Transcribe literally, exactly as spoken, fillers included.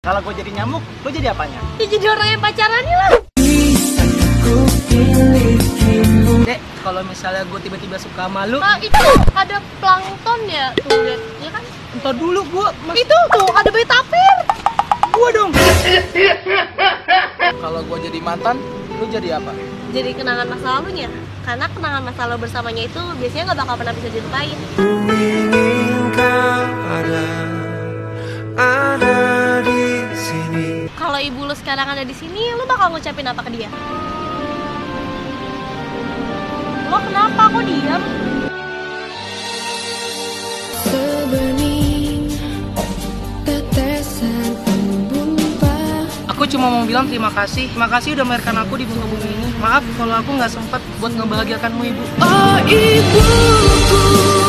Kalau gue jadi nyamuk, lo jadi apanya? Ya jadi orang yang pacarannya lah. Dek, kalau misalnya gue tiba-tiba suka sama lu, Nah itu ada plankton ya, tuh lihat, ya kan? entar dulu gue, mas... Itu tuh ada bayi tapir. gue dong. Kalau gue jadi mantan, lu jadi apa? Jadi kenangan masa lalunya. Karena kenangan masa lalu bersamanya itu biasanya nggak bakal pernah bisa dilupain. Ada di sini. Kalau ibu lu sekarang ada di sini, lu bakal ngucapin apa ke dia? Lo kenapa kok diam? Sebening tetesan embun pagi. Aku cuma mau bilang terima kasih. Terima kasih udah melahirkan aku di muka bumi ini. Maaf kalau aku nggak sempat buat ngebahagiakanmu, Ibu. Oh ibuku.